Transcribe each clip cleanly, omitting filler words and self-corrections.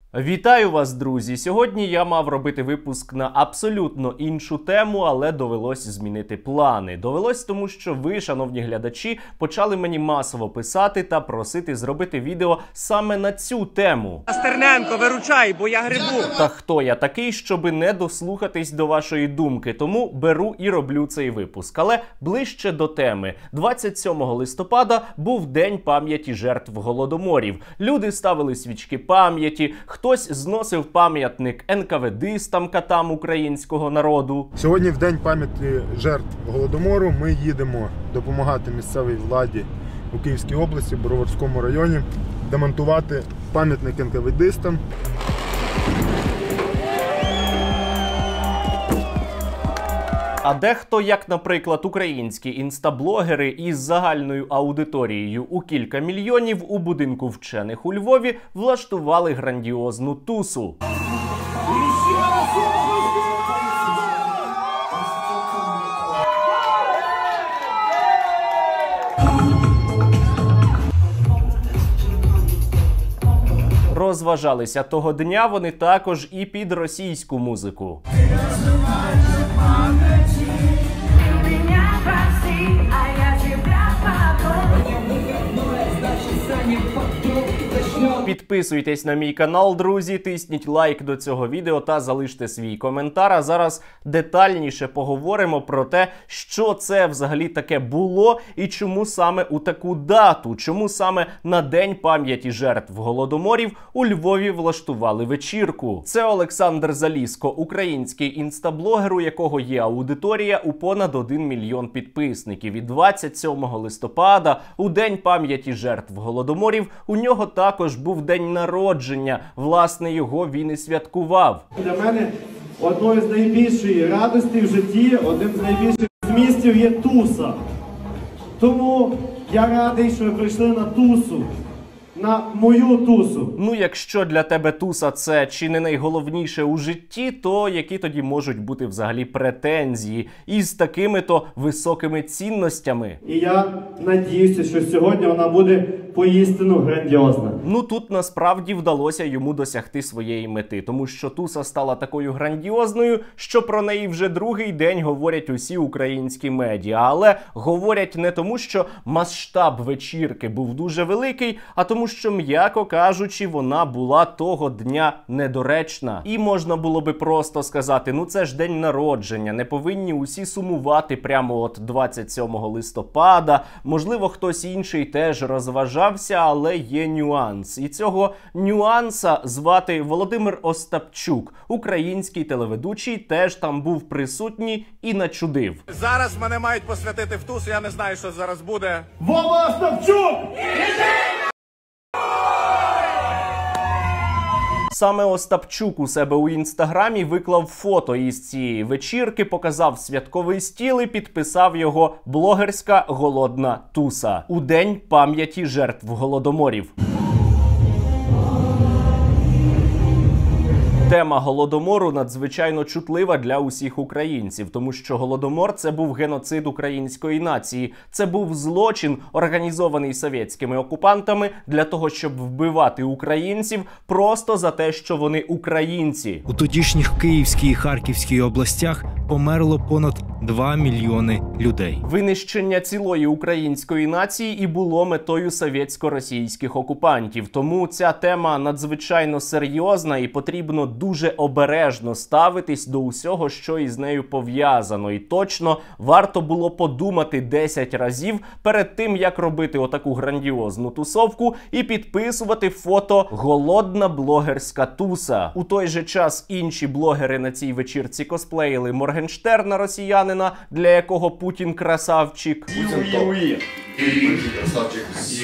Вітаю вас, друзі! Сьогодні я мав робити випуск на абсолютно іншу тему, але довелось змінити плани. Довелось тому, що ви, шановні глядачі, почали мені масово писати та просити зробити відео саме на цю тему. Стерненко, виручай, бо я грибу! Та хто я такий, щоби не дослухатись до вашої думки, тому беру і роблю цей випуск. Але ближче до теми. 27 листопада був День пам'яті жертв Голодоморів. Люди ставили свічки пам'яті, хтось зносив пам'ятник НКВДистам, катам українського народу. Сьогодні, в День пам'яті жертв Голодомору, ми їдемо допомагати місцевій владі у Київській області, Броварському районі, демонтувати пам'ятник НКВДистам. А дехто, як, наприклад, українські інстаблогери із загальною аудиторією у кілька мільйонів у будинку вчених у Львові влаштували грандіозну тусу. Розважалися того дня вони також і під російську музику. Підписуйтесь на мій канал, друзі, тисніть лайк до цього відео та залиште свій коментар. А зараз детальніше поговоримо про те, що це взагалі таке було і чому саме у таку дату, чому саме на День пам'яті жертв Голодоморів у Львові влаштували вечірку. Це Олександр Залізко, український інстаблогер, у якого є аудиторія у понад 1 мільйон підписників. І 27 листопада, у День пам'яті жертв Голодоморів, у нього також був день народження. Власне, його він і святкував. Для мене одною з найбільшої радості в житті, одним з найбільших змістів є туса. Тому я радий, що ви прийшли на тусу. На мою тусу. Ну, якщо для тебе туса це чи не найголовніше у житті, то які тоді можуть бути взагалі претензії із такими-то високими цінностями? І я надіюся, що сьогодні вона буде поістину грандіозна. Ну, тут насправді вдалося йому досягти своєї мети, тому що туса стала такою грандіозною, що про неї вже другий день говорять усі українські медіа. Але говорять не тому, що масштаб вечірки був дуже великий, а тому, що, м'яко кажучи, вона була того дня недоречна. І можна було би просто сказати, ну це ж день народження, не повинні усі сумувати прямо от 27 листопада. Можливо, хтось інший теж розважався, але є нюанс. І цього нюанса звати Володимир Остапчук. Український телеведучий теж там був присутній і начудив. Зараз мене мають посвятити в тусу, я не знаю, що зараз буде. Вова Остапчук! Саме Остапчук у себе у інстаграмі виклав фото із цієї вечірки, показав святковий стіл і підписав його «Блогерська голодна туса» у День пам'яті жертв Голодоморів. Тема Голодомору надзвичайно чутлива для усіх українців, тому що Голодомор – це був геноцид української нації. Це був злочин, організований совєтськими окупантами для того, щоб вбивати українців просто за те, що вони українці. У тодішніх Київській і Харківській областях померло понад 2 мільйони людей. Винищення цілої української нації і було метою совєтсько-російських окупантів. Тому ця тема надзвичайно серйозна і потрібно дуже обережно ставитись до усього, що із нею пов'язано. І точно варто було подумати 10 разів перед тим, як робити отаку грандіозну тусовку і підписувати фото «Голодна блогерська туса». У той же час інші блогери на цій вечірці косплеїли Моргенштерна, росіянина, для якого Путін красавчик. Путін красавчик.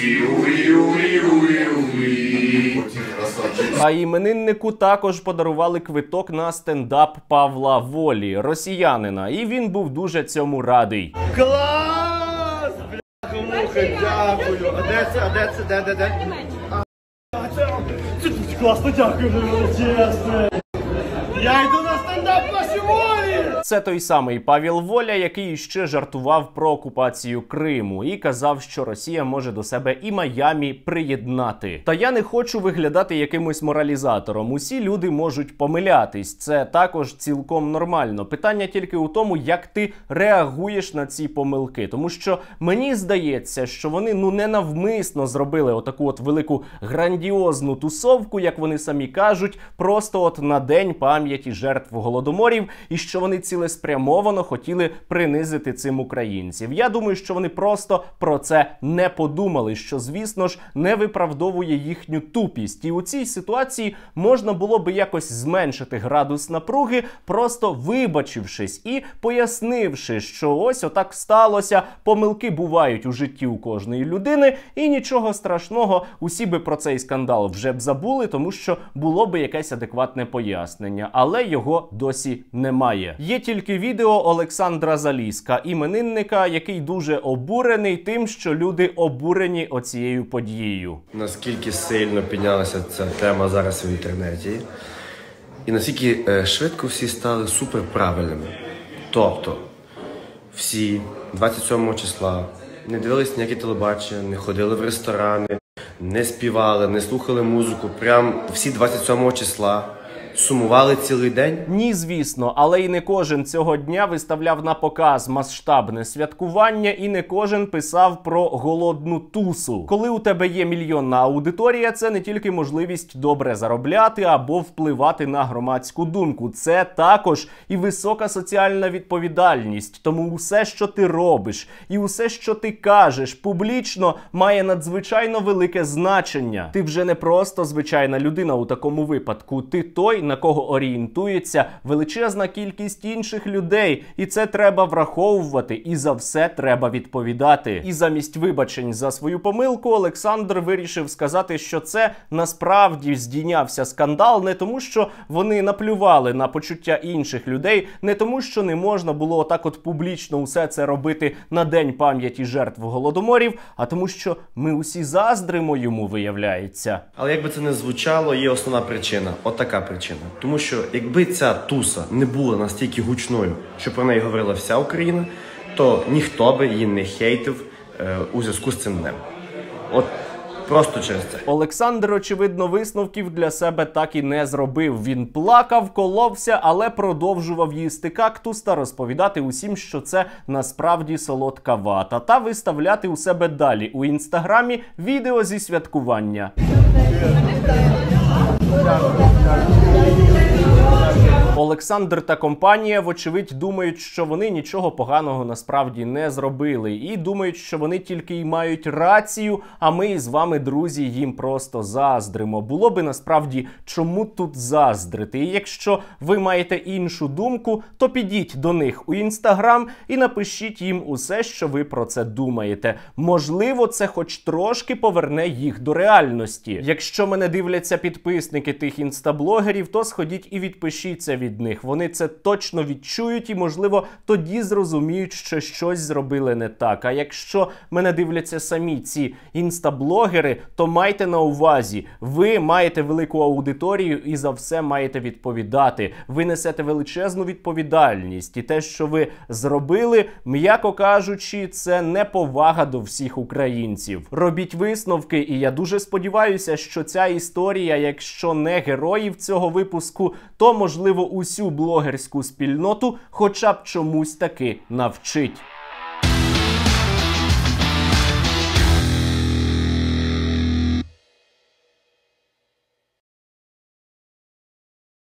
А імениннику також подарували квиток на стендап Павла Волі, росіянина, і він був дуже цьому радий. Клас! Бляха-муха, дякую! А де це? Де? Це класно, дякую, чесно! Я йду на Це той самий Павел Воля, який ще жартував про окупацію Криму і казав, що Росія може до себе і Майамі приєднати. Та я не хочу виглядати якимось моралізатором. Усі люди можуть помилятись. Це також цілком нормально. Питання тільки у тому, як ти реагуєш на ці помилки. Тому що мені здається, що вони ненавмисно зробили отаку от велику грандіозну тусовку, як вони самі кажуть, просто от на День пам'яті жертв Голодоморів, і що вони цілеспрямовано хотіли принизити цим українців. Я думаю, що вони просто про це не подумали, що, звісно ж, не виправдовує їхню тупість. І у цій ситуації можна було би якось зменшити градус напруги, просто вибачившись і пояснивши, що ось отак сталося, помилки бувають у житті у кожної людини, і нічого страшного, усі би про цей скандал вже б забули, тому що було би якесь адекватне пояснення. Але його досі немає. Є тільки відео Олександра Залізка, іменинника, який дуже обурений тим, що люди обурені оцією подією. Наскільки сильно піднялася ця тема зараз в інтернеті, і наскільки швидко всі стали суперправильними. Тобто, всі 27 числа не дивились ніякі телебачення, не ходили в ресторани, не співали, не слухали музику. Прям всі 27 числа сумували цілий день? Ні, звісно, але і не кожен цього дня виставляв на показ масштабне святкування, і не кожен писав про голодну тусу. Коли у тебе є мільйонна аудиторія, це не тільки можливість добре заробляти або впливати на громадську думку. Це також і висока соціальна відповідальність. Тому усе, що ти робиш, і усе, що ти кажеш публічно, має надзвичайно велике значення. Ти вже не просто звичайна людина у такому випадку. Ти той, на кого орієнтується величезна кількість інших людей. І це треба враховувати, і за все треба відповідати. І замість вибачень за свою помилку Олександр вирішив сказати, що це насправді здійнявся скандал не тому, що вони наплювали на почуття інших людей, не тому, що не можна було отак от публічно усе це робити на День пам'яті жертв Голодоморів, а тому, що ми усі заздримо йому, виявляється. Але якби це не звучало, є основна причина. От така причина. Тому що якби ця туса не була настільки гучною, що про неї говорила вся Україна, то ніхто би її не хейтив у зв'язку з цим днем. От просто через це. Олександр, очевидно, висновків для себе так і не зробив. Він плакав, коловся, але продовжував їсти кактус та розповідати усім, що це насправді солодка вата, та виставляти у себе далі у інстаграмі відео зі святкування. Олександр та компанія, вочевидь, думають, що вони нічого поганого насправді не зробили. І думають, що вони тільки й мають рацію, а ми з вами, друзі, їм просто заздримо. Було би насправді, чому тут заздрити? І якщо ви маєте іншу думку, то підіть до них у інстаграм і напишіть їм усе, що ви про це думаєте. Можливо, це хоч трошки поверне їх до реальності. Якщо мене дивляться підписники тих інстаблогерів, то сходіть і відпишіться від них. Вони це точно відчують і, можливо, тоді зрозуміють, що щось зробили не так. А якщо мене дивляться самі ці інстаблогери, то майте на увазі, ви маєте велику аудиторію і за все маєте відповідати. Ви несете величезну відповідальність. І те, що ви зробили, м'яко кажучи, це неповага до всіх українців. Робіть висновки, і я дуже сподіваюся, що ця історія, якщо не героїв цього випуску, то, можливо, усю блогерську спільноту хоча б чомусь таки навчить.